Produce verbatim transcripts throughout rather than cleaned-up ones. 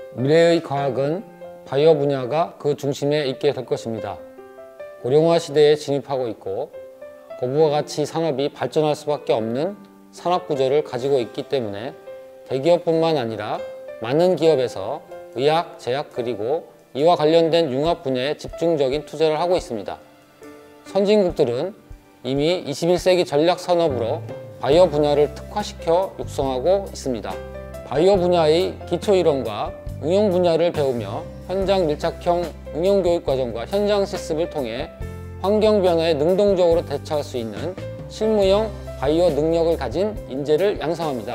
미래의 과학은 바이오 분야가 그 중심에 있게 될 것입니다. 고령화 시대에 진입하고 있고 고부가 가치 산업이 발전할 수밖에 없는 산업 구조를 가지고 있기 때문에 대기업뿐만 아니라 많은 기업에서 의학, 제약 그리고 이와 관련된 융합 분야에 집중적인 투자를 하고 있습니다. 선진국들은 이미 이십일 세기 전략 산업으로 바이오 분야를 특화시켜 육성하고 있습니다. 바이오 분야의 기초 이론과 응용 분야를 배우며 현장 밀착형 응용 교육 과정과 현장 실습을 통해 환경 변화에 능동적으로 대처할 수 있는 실무형 바이오 능력을 가진 인재를 양성합니다.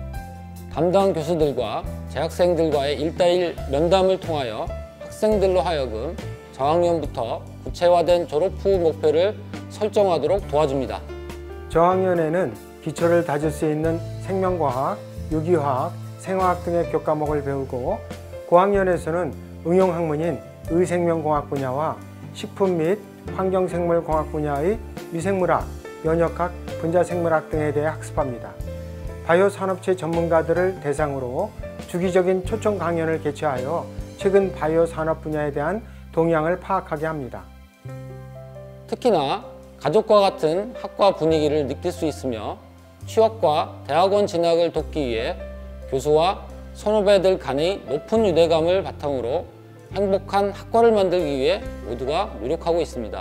담당 교수들과 재학생들과의 일대일 면담을 통하여 학생들로 하여금 저학년부터 구체화된 졸업 후 목표를 설정하도록 도와줍니다. 저학년에는 기초를 다질 수 있는 생명과학, 유기화학, 생화학 등의 교과목을 배우고 고학년에서는 응용학문인 의생명공학 분야와 식품 및 환경생물공학 분야의 미생물학, 면역학, 분자생물학 등에 대해 학습합니다. 바이오 산업체 전문가들을 대상으로 주기적인 초청 강연을 개최하여 최근 바이오 산업 분야에 대한 동향을 파악하게 합니다. 특히나 가족과 같은 학과 분위기를 느낄 수 있으며 취업과 대학원 진학을 돕기 위해 교수와 선후배들 간의 높은 유대감을 바탕으로 행복한 학과를 만들기 위해 모두가 노력하고 있습니다.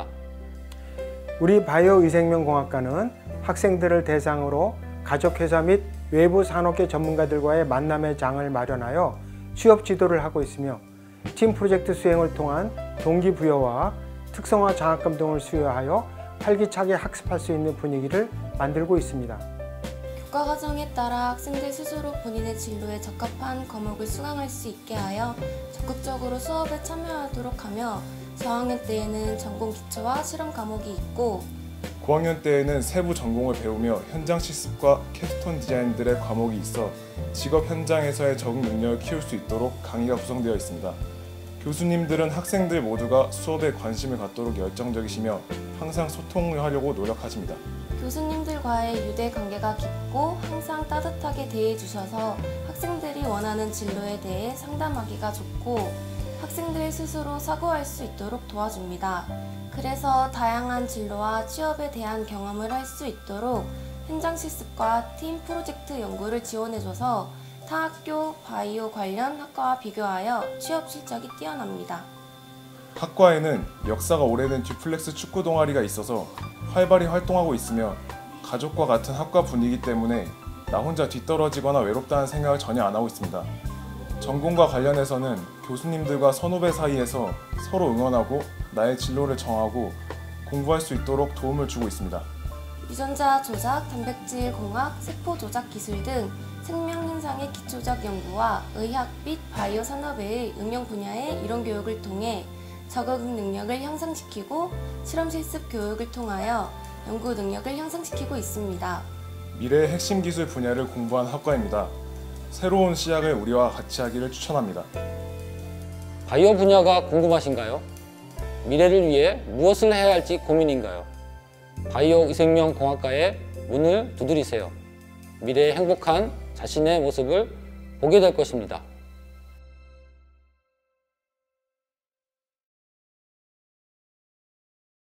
우리 바이오 의생명공학과는 학생들을 대상으로 가족회사 및 외부 산업계 전문가들과의 만남의 장을 마련하여 취업 지도를 하고 있으며 팀 프로젝트 수행을 통한 동기부여와 특성화 장학금 등을 수여하여 활기차게 학습할 수 있는 분위기를 만들고 있습니다. 교과 과정에 따라 학생들 스스로 본인의 진로에 적합한 과목을 수강할 수 있게 하여 적극적으로 수업에 참여하도록 하며 저학년 때에는 전공 기초와 실험 과목이 있고 고학년 때에는 세부 전공을 배우며 현장 실습과 캡스톤 디자인들의 과목이 있어 직업 현장에서의 적응 능력을 키울 수 있도록 강의가 구성되어 있습니다. 교수님들은 학생들 모두가 수업에 관심을 갖도록 열정적이시며 항상 소통을 하려고 노력하십니다. 교수님들과의 유대 관계가 깊고 항상 따뜻하게 대해주셔서 학생들이 원하는 진로에 대해 상담하기가 좋고 학생들 스스로 사고할 수 있도록 도와줍니다. 그래서 다양한 진로와 취업에 대한 경험을 할 수 있도록 현장 실습과 팀 프로젝트 연구를 지원해줘서 타 학교 바이오 관련 학과와 비교하여 취업 실적이 뛰어납니다. 학과에는 역사가 오래된 듀플렉스 축구 동아리가 있어서 활발히 활동하고 있으며 가족과 같은 학과 분위기 때문에 나 혼자 뒤떨어지거나 외롭다는 생각을 전혀 안 하고 있습니다. 전공과 관련해서는 교수님들과 선후배 사이에서 서로 응원하고 나의 진로를 정하고 공부할 수 있도록 도움을 주고 있습니다. 유전자 조작, 단백질 공학, 세포 조작 기술 등 생명 현상의 기초적 연구와 의학 및 바이오 산업의 응용 분야의 이론 교육을 통해 적응 능력을 향상시키고 실험 실습 교육을 통하여 연구 능력을 향상시키고 있습니다. 미래의 핵심 기술 분야를 공부한 학과입니다. 새로운 시작을 우리와 같이 하기를 추천합니다. 바이오 분야가 궁금하신가요? 미래를 위해 무엇을 해야 할지 고민인가요? 바이오 의생명공학과의 문을 두드리세요. 미래의 행복한 자신의 모습을 보게 될 것입니다.